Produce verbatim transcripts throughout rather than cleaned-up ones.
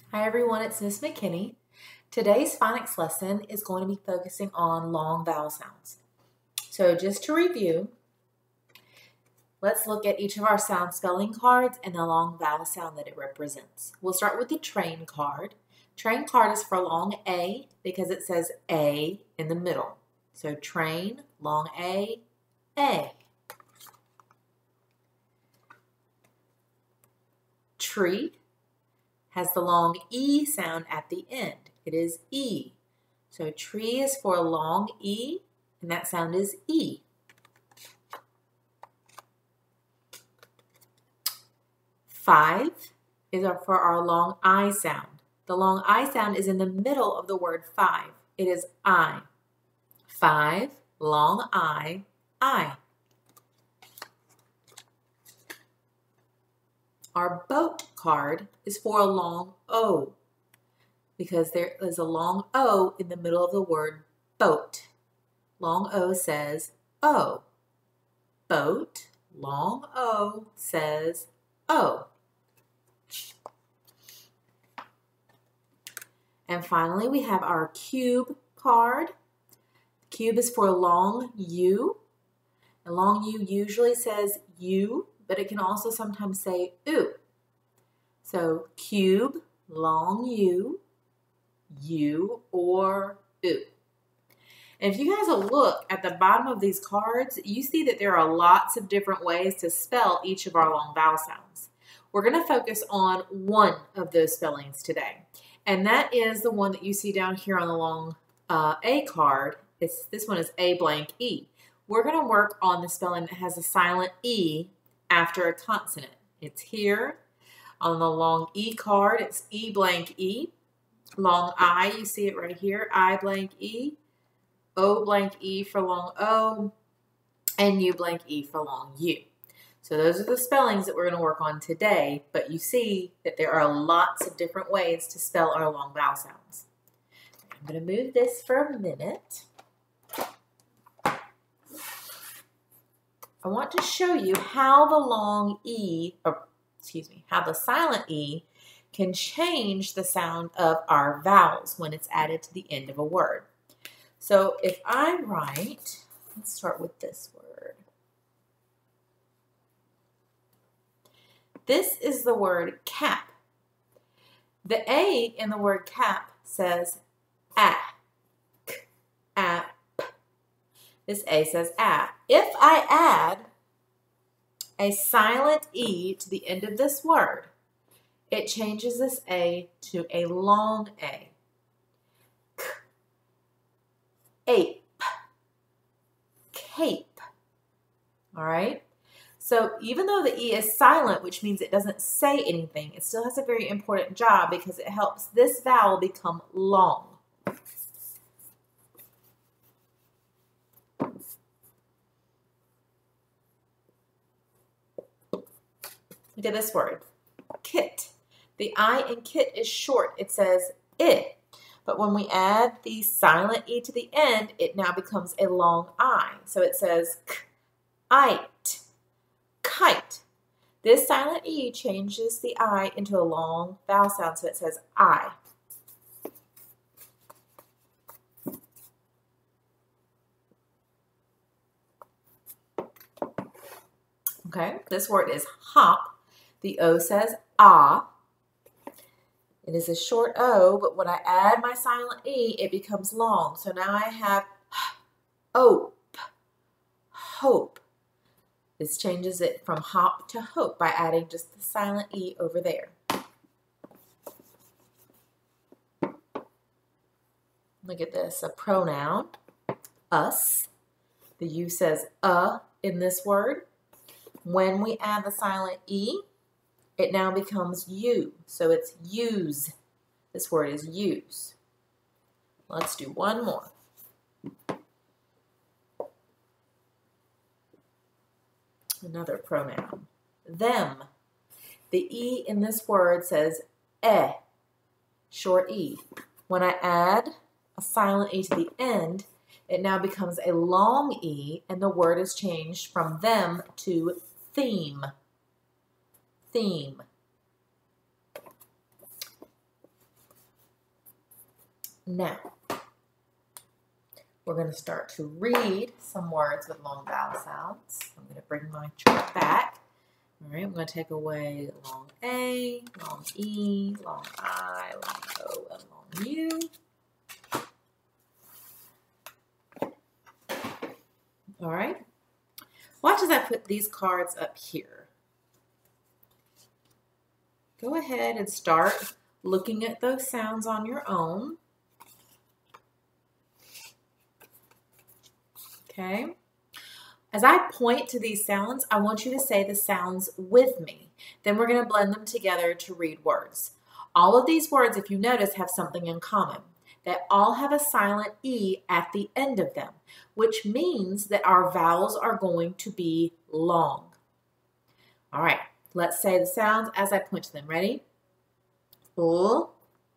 Hi everyone, it's Miss McKinney. Today's phonics lesson is going to be focusing on long vowel sounds. So just to review, let's look at each of our sound spelling cards and the long vowel sound that it represents. We'll start with the train card. Train card is for long A because it says A in the middle. So train, long A, A. Tree has the long E sound at the end. It is E. So tree is for a long E, and that sound is E. Five is for our long I sound. The long I sound is in the middle of the word five. It is I. Five, long I, I. Our boat card is for a long O because there is a long O in the middle of the word boat. Long O says O. Boat, long O says O. And finally, we have our cube card. Cube is for a long U. And long U usually says U, but it can also sometimes say oo. So cube, long U, U, or oo. And if you guys will look at the bottom of these cards, you see that there are lots of different ways to spell each of our long vowel sounds. We're going to focus on one of those spellings today, and that is the one that you see down here on the long uh, A card. It's, this one is A blank E. We're going to work on the spelling that has a silent E after a consonant. It's here on the long E card. It's E blank E. Long I, you see it right here. I blank E. O blank E for long O. And U blank E for long U. So those are the spellings that we're going to work on today. But you see that there are lots of different ways to spell our long vowel sounds. I'm going to move this for a minute. I want to show you how the long E, or excuse me, how the silent E can change the sound of our vowels when it's added to the end of a word. So if I write, let's start with this word. This is the word cap. The A in the word cap says a, k, a, p. This A says a. If I add a silent E to the end of this word, it changes this A to a long A. K, ape, cape. All right? So even though the E is silent, which means it doesn't say anything, it still has a very important job because it helps this vowel become long. Look at this word, kit. The I in kit is short. It says it. But when we add the silent E to the end, it now becomes a long I. So it says k, ite, kite. This silent E changes the I into a long vowel sound, so it says I. Okay, this word is hop. The O says ah. It is a short O, but when I add my silent E, it becomes long. So now I have ope, hope. This changes it from hop to hope by adding just the silent E over there. Look at this, a pronoun, us. The U says uh in this word. When we add the silent E, it now becomes you. So it's use. This word is use. Let's do one more. Another pronoun. Them. The E in this word says eh, short E. When I add a silent E to the end, it now becomes a long E, and the word is changed from them to theme. Theme. Now, we're going to start to read some words with long vowel sounds. I'm going to bring my chart back. All right, I'm going to take away long A, long E, long I, long O, and long U. All right. Watch as I put these cards up here. Go ahead and start looking at those sounds on your own. Okay. As I point to these sounds, I want you to say the sounds with me. Then we're going to blend them together to read words. All of these words, if you notice, have something in common. They all have a silent E at the end of them, which means that our vowels are going to be long. All right, let's say the sounds as I point to them. Ready? L,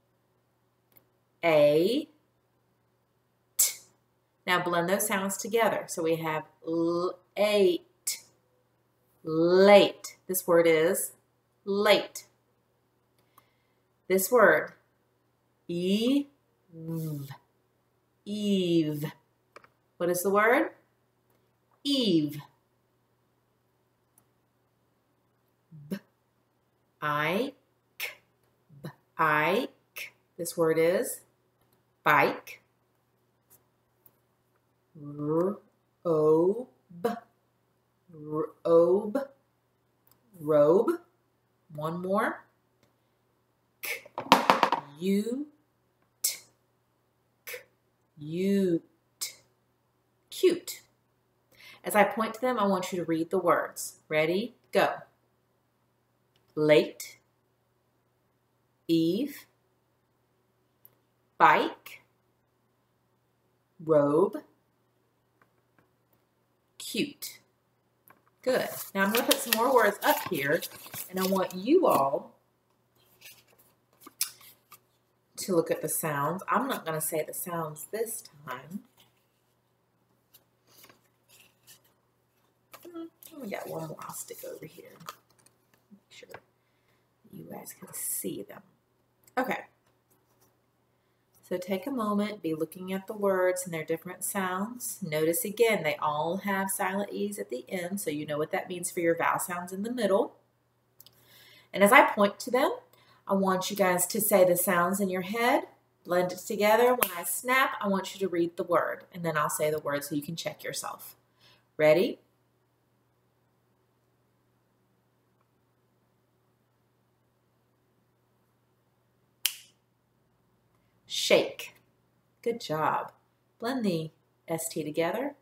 A, T. Now blend those sounds together. So we have late, late. This word is late. This word, eve, eve. What is the word? Eve. B, I, k, b, I, k. This word is bike. R, o, b, robe, robe. One more. K, u, t, k, u, t. Cute. As I point to them, I want you to read the words. Ready? Go. Late, eve, bike, robe, cute. Good. Now I'm going to put some more words up here, and I want you all to look at the sounds. I'm not going to say the sounds this time. We got one more. I'll stick over here. Make sure you guys can see them. Okay. So take a moment, be looking at the words and their different sounds. Notice again, they all have silent E's at the end, so you know what that means for your vowel sounds in the middle. And as I point to them, I want you guys to say the sounds in your head, blend it together. When I snap, I want you to read the word, and then I'll say the word so you can check yourself. Ready? Shake. Good job. Blend the S T together.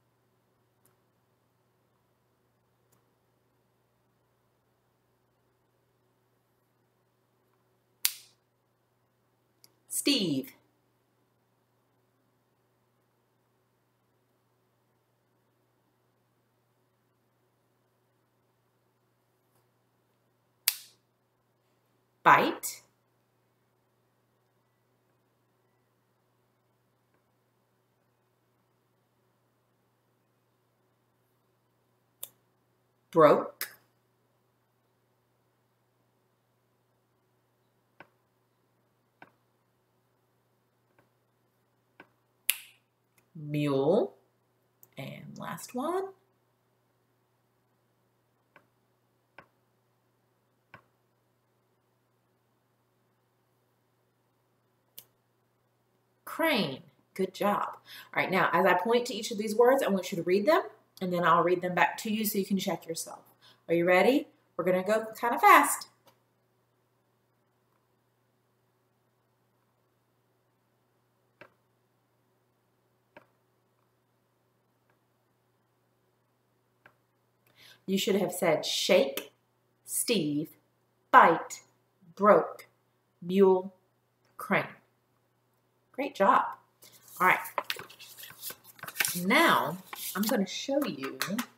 Steve. Bite. Broke. Mule. And last one. Crane. Good job. All right, now as I point to each of these words, I want you to read them, and then I'll read them back to you so you can check yourself. Are you ready? We're going to go kind of fast. You should have said shake, Steve, bite, broke, mule, crane. Great job. All right. Now, I'm going to show you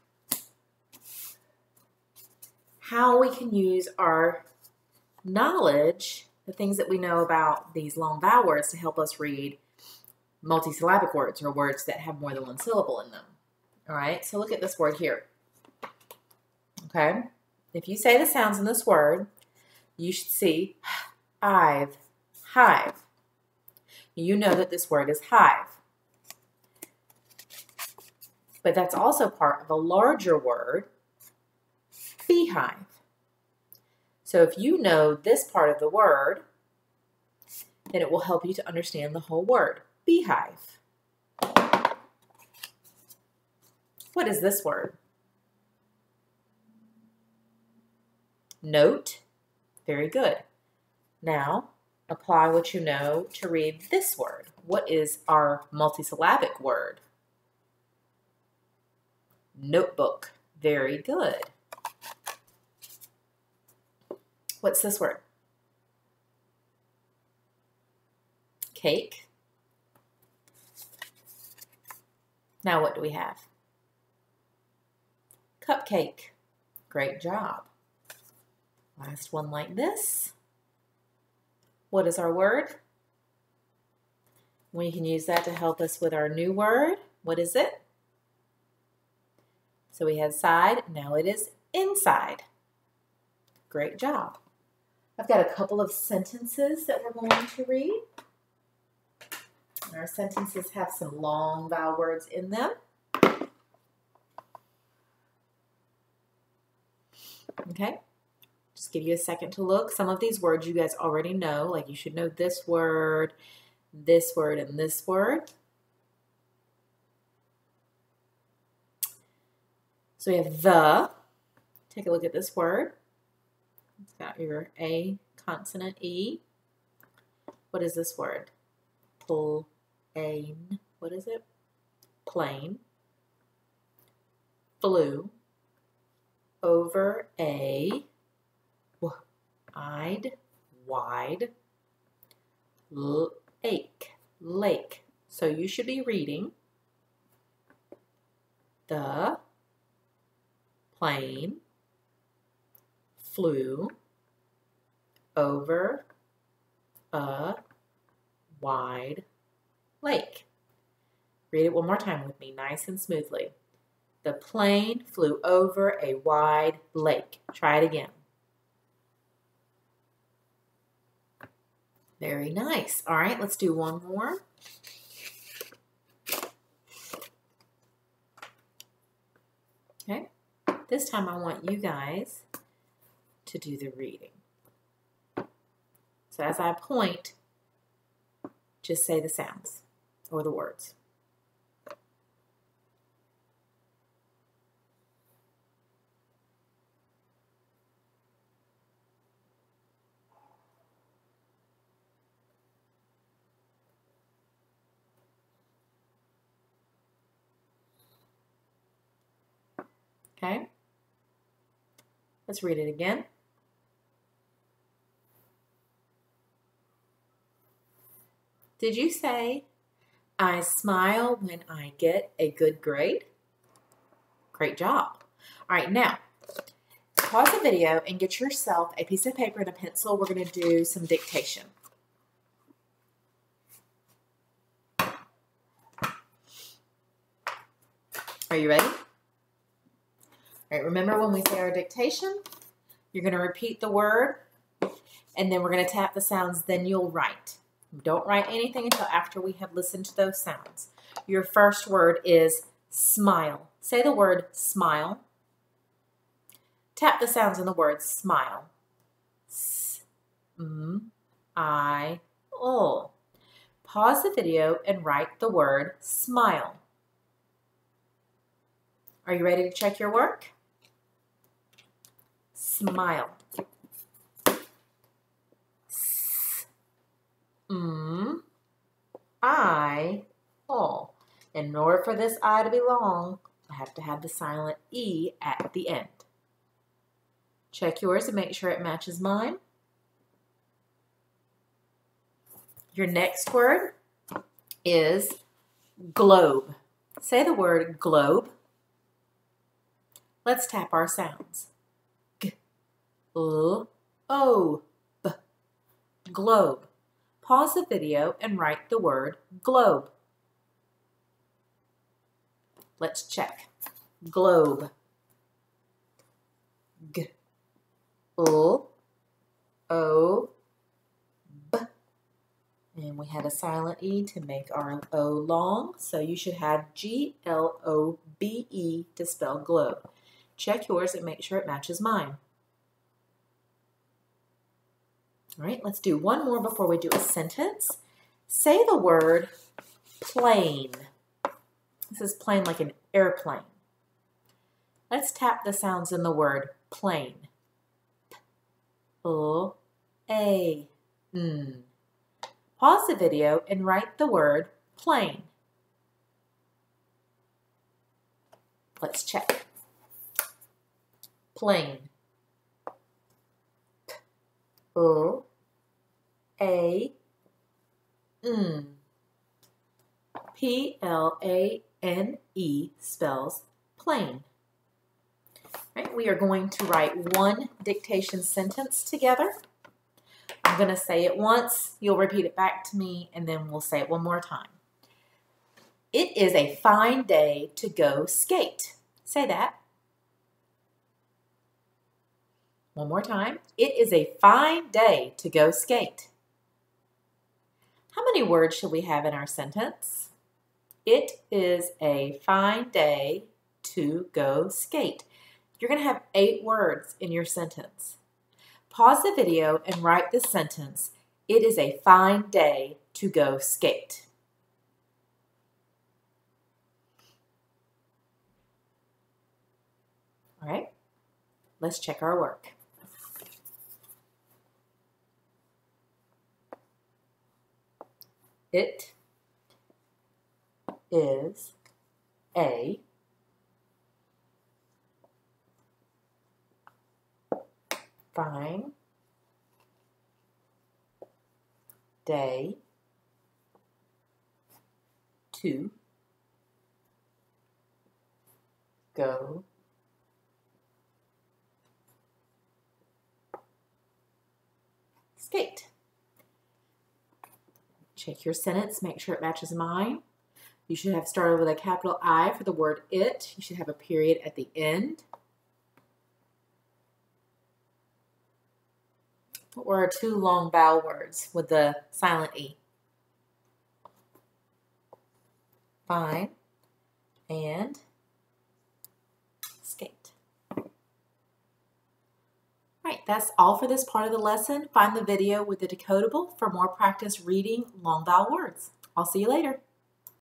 how we can use our knowledge, the things that we know about these long vowel words, to help us read multisyllabic words or words that have more than one syllable in them. All right, so look at this word here. Okay, if you say the sounds in this word, you should see I've, hive. You know that this word is hive. But that's also part of a larger word, beehive. So if you know this part of the word, then it will help you to understand the whole word, beehive. What is this word? Note. Very good. Now, apply what you know to read this word. What is our multisyllabic word? Notebook. Very good. What's this word? Cake. Now what do we have? Cupcake. Great job. Last one like this. What is our word? We can use that to help us with our new word. What is it? So we had side, now it is inside. Great job. I've got a couple of sentences that we're going to read. Our sentences have some long vowel words in them. Okay, just give you a second to look. Some of these words you guys already know, like you should know this word, this word, and this word. So we have the. Take a look at this word. It's got your A consonant E. What is this word? Plain. What is it? Plain. Flew. Over a. I'd. Wide. Lake. Lake. So you should be reading the plane flew over a wide lake. Read it one more time with me, nice and smoothly. The plane flew over a wide lake. Try it again. Very nice. All right, let's do one more. Okay. This time I want you guys to do the reading. So as I point, just say the sounds or the words. Okay, let's read it again. Did you say, I smile when I get a good grade? Great job. All right, now, pause the video and get yourself a piece of paper and a pencil. We're going to do some dictation. Are you ready? All right, remember when we say our dictation, you're going to repeat the word, and then we're going to tap the sounds, then you'll write. Don't write anything until after we have listened to those sounds. Your first word is smile. Say the word smile. Tap the sounds in the word smile. S, m, I, l. Pause the video and write the word smile. Are you ready to check your work? Smile. S, m, I, l. In order for this I to be long, I have to have the silent E at the end. Check yours and make sure it matches mine. Your next word is globe. Say the word globe. Let's tap our sounds. G, L, O, B. Globe. Pause the video and write the word globe. Let's check. Globe. G, L, O, B. And we had a silent E to make our O long, so you should have G L O B E to spell globe. Check yours and make sure it matches mine. All right, let's do one more before we do a sentence. Say the word plane. This is plane like an airplane. Let's tap the sounds in the word plane. P, L, A, N. Pause the video and write the word plane. Let's check. Plane. P, L, A, N. P L A N E spells plane. Right, we are going to write one dictation sentence together. I'm going to say it once, you'll repeat it back to me, and then we'll say it one more time. It is a fine day to go skate. Say that. One more time. It is a fine day to go skate. How many words should we have in our sentence? It is a fine day to go skate. You're going to have eight words in your sentence. Pause the video and write the sentence, it is a fine day to go skate. All right, let's check our work. It is a fine day to go skate. Check your sentence, make sure it matches mine. You should have started with a capital I for the word it. You should have a period at the end. What were our two long vowel words with the silent E? Fine and skate. All right, that's all for this part of the lesson. Find the video with the decodable for more practice reading long vowel words. I'll see you later.